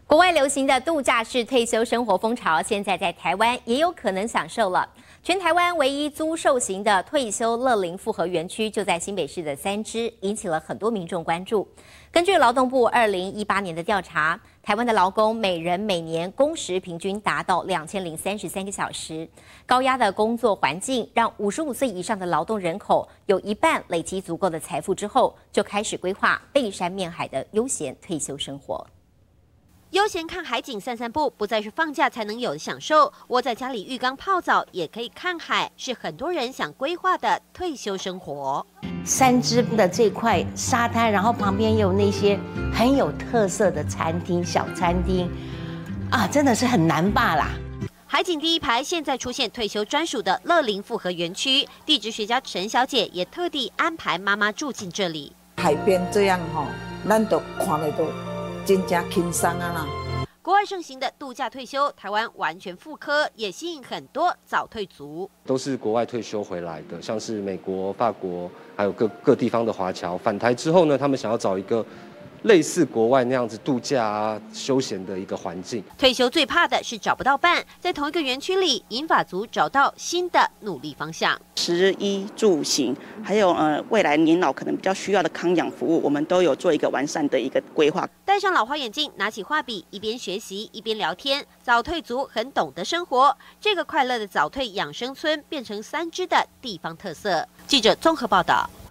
国外流行的度假式退休生活风潮，现在在台湾也有可能享受了。全台湾唯一租售型的退休乐龄复合园区就在新北市的3芝，引起了很多民众关注。根据劳动部2018年的调查，台湾的劳工每人每年工时平均达到2033个小时，高压的工作环境让55岁以上的劳动人口有一半累积足够的财富之后，就开始规划背山面海的悠闲退休生活。 悠闲看海景、散散步，不再是放假才能有的享受。窝在家里浴缸泡澡，也可以看海，是很多人想规划的退休生活。 3芝的这块沙滩，然后旁边也有那些很有特色的餐厅、小餐厅，啊，真的是很难罢啦。 海景第一排现在出现退休专属的乐龄复合园区，地质学家陈小姐也特地安排妈妈住进这里。 海边这样哈，咱都看得到。 真正轻松啊啦！ 国外盛行的度假退休，台湾完全复刻，也吸引很多早退族。 都是国外退休回来的，像是美国、法国，还有各地方的华侨返台之后呢，他们想要找一个类似国外那样子度假啊、休闲的一个环境。 退休最怕的是找不到伴，在同一个园区里，银发族找到新的努力方向。 食衣住行，还有未来年老可能比较需要的康养服务，我们都有做一个完善的一个规划。 戴上老花眼镜，拿起画笔，一边学习一边聊天。早退族很懂得生活，这个快乐的早退养生村变成3芝的地方特色。记者综合报道。